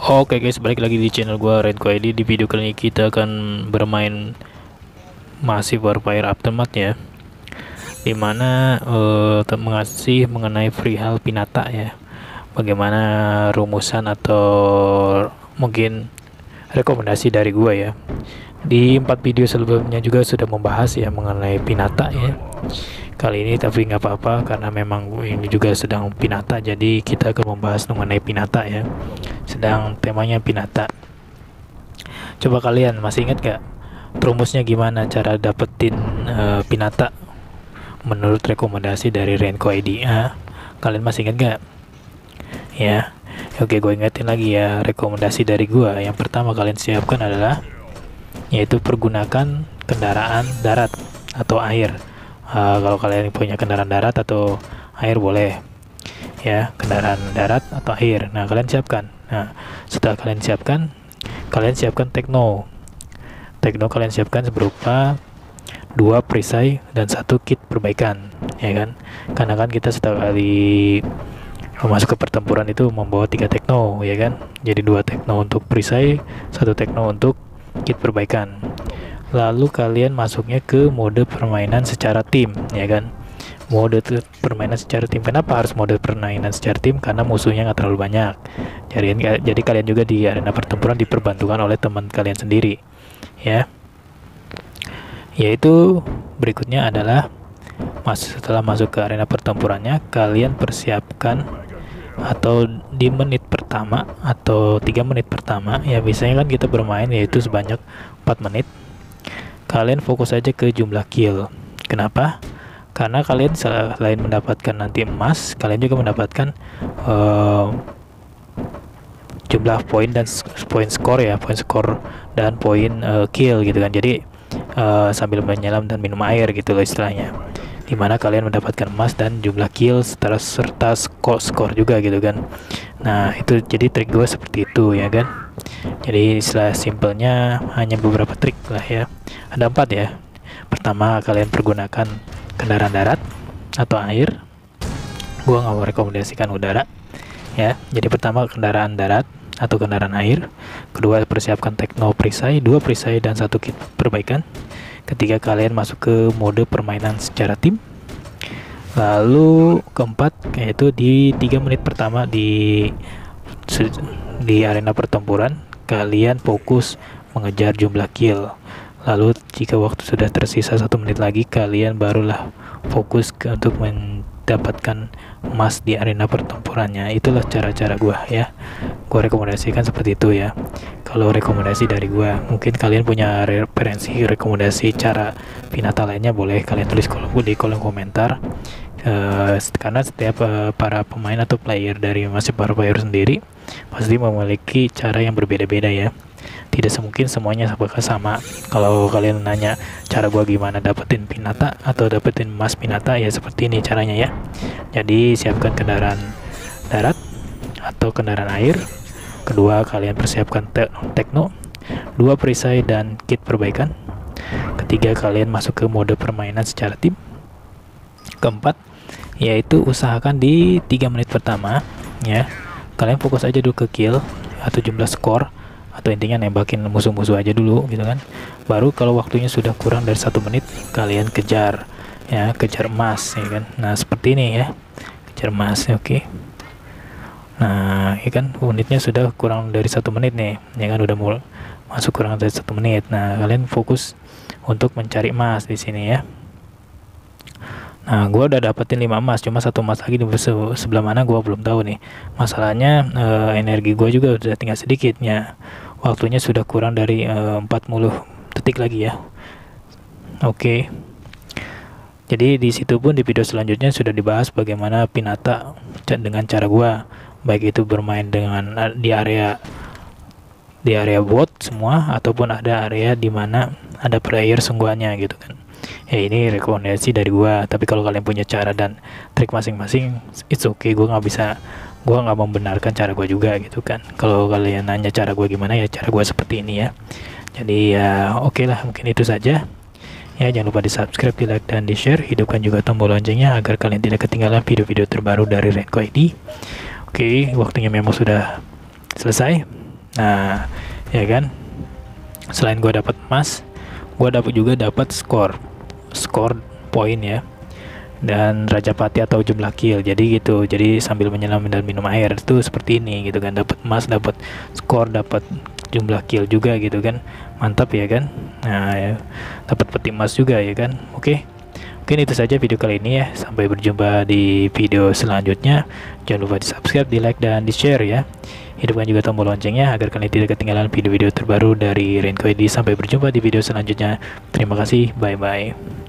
Oke guys, balik lagi di channel gua Renko ID. Di video kali ini kita akan bermain Massive Warfare Aftermath ya, dimana mengasih mengenai perihal Pinata ya. Bagaimana rumusan atau mungkin rekomendasi dari gua ya. Di 4 video sebelumnya juga sudah membahas ya mengenai Pinata ya. Kali ini tapi nggak apa-apa karena memang ini juga sedang Pinata, jadi kita akan membahas mengenai Pinata ya. Sedang temanya Pinata. Coba kalian masih ingat gak rumusnya gimana cara dapetin Pinata menurut rekomendasi dari Renko ID? Kalian masih ingat gak? Ya, oke, gue ingetin lagi ya rekomendasi dari gua. Yang pertama kalian siapkan adalah yaitu pergunakan kendaraan darat atau air. Kalau kalian punya kendaraan darat atau air boleh ya, kendaraan darat atau air. Nah, kalian siapkan. Nah, setelah kalian siapkan tekno kalian siapkan berupa 2 perisai dan 1 kit perbaikan ya kan, karena kan kita setelah kali masuk ke pertempuran itu membawa 3 tekno ya kan, jadi 2 tekno untuk perisai, 1 tekno untuk kit perbaikan. Lalu kalian masuknya ke mode permainan secara tim ya kan, mode permainan secara tim. Kenapa harus mode permainan secara tim? Karena musuhnya nggak terlalu banyak, jadi kalian juga di arena pertempuran diperbantukan oleh teman kalian sendiri ya. Yaitu berikutnya adalah setelah masuk ke arena pertempurannya, kalian persiapkan atau di menit pertama atau 3 menit pertama ya, biasanya kan kita bermain yaitu sebanyak 4 menit. Kalian fokus aja ke jumlah kill. Kenapa? Karena kalian selain mendapatkan nanti emas, kalian juga mendapatkan jumlah poin dan poin skor ya, poin skor dan poin kill gitu kan. Jadi sambil menyelam dan minum air gitu loh istilahnya, dimana kalian mendapatkan emas dan jumlah kill serta skor juga gitu kan. Nah, itu jadi trik gue seperti itu ya kan. Jadi istilah simpelnya hanya beberapa trik lah ya, ada 4 ya. Pertama, kalian pergunakan kendaraan darat atau air. Gua nggak mau rekomendasikan udara ya. Jadi pertama kendaraan darat atau kendaraan air. Kedua, persiapkan tekno perisai, 2 perisai dan 1 kit perbaikan. Ketiga, kalian masuk ke mode permainan secara tim. Lalu keempat, yaitu di 3 menit pertama di arena pertempuran, kalian fokus mengejar jumlah kill. Lalu jika waktu sudah tersisa 1 menit lagi, kalian barulah fokus untuk mendapatkan emas di arena pertempurannya. Itulah cara-cara gua ya. Gua rekomendasikan seperti itu ya. Kalau rekomendasi dari gua, mungkin kalian punya referensi rekomendasi cara Pinata lainnya, boleh kalian tulis di kolom komentar. Karena setiap para pemain atau player dari Massive Warfare sendiri pasti memiliki cara yang berbeda-beda ya. Tidak semungkin semuanya bakal sama. Kalau kalian nanya cara gua gimana dapetin Pinata atau dapetin emas Pinata, ya seperti ini caranya ya. Jadi siapkan kendaraan darat atau kendaraan air. Kedua, kalian persiapkan tekno, 2 perisai dan kit perbaikan. Ketiga, kalian masuk ke mode permainan secara tim. Keempat, yaitu usahakan di 3 menit pertama ya, kalian fokus aja dulu ke kill atau jumlah skor, atau intinya nembakin musuh-musuh aja dulu gitu kan. Baru kalau waktunya sudah kurang dari 1 menit, kalian kejar ya, kejar emas ya kan. Nah, seperti ini ya, kejar emas. Oke. Nah, ya kan unitnya sudah kurang dari 1 menit nih ya kan, udah mulai masuk kurang dari 1 menit. Nah, kalian fokus untuk mencari emas di sini ya. Nah, gue udah dapetin 5 emas, cuma 1 emas lagi di sebelah mana gue belum tahu nih. Masalahnya energi gue juga udah tinggal sedikitnya. Waktunya sudah kurang dari 40 detik lagi ya. Oke. Jadi di situ pun di video selanjutnya sudah dibahas bagaimana Pinata dengan cara gue, baik itu bermain dengan di area bot semua, ataupun ada area di mana ada player sungguhannya gitu kan. Ya, ini rekomendasi dari gua, tapi kalau kalian punya cara dan trik masing-masing, it's okay. Gua nggak membenarkan cara gua juga gitu kan. Kalau kalian nanya cara gua gimana, ya cara gua seperti ini ya. Jadi ya oke lah, mungkin itu saja ya. Jangan lupa di subscribe, di like dan di share. Hidupkan juga tombol loncengnya agar kalian tidak ketinggalan video-video terbaru dari Renko ID. Oke, waktunya memang sudah selesai. Nah, ya kan, selain gue dapat emas, gue dapat skor poin ya, dan Raja Pati atau jumlah kill. Jadi gitu, jadi sambil menyelam dan minum air itu seperti ini gitu kan, dapat emas, dapat skor, dapat jumlah kill juga gitu kan, mantap ya kan. Nah ya, dapat peti emas juga ya kan. Oke, mungkin itu saja video kali ini ya, sampai berjumpa di video selanjutnya. Jangan lupa di subscribe, di like, dan di share ya. Hidupkan juga tombol loncengnya agar kalian tidak ketinggalan video-video terbaru dari Renko ID. Sampai berjumpa di video selanjutnya. Terima kasih, bye bye.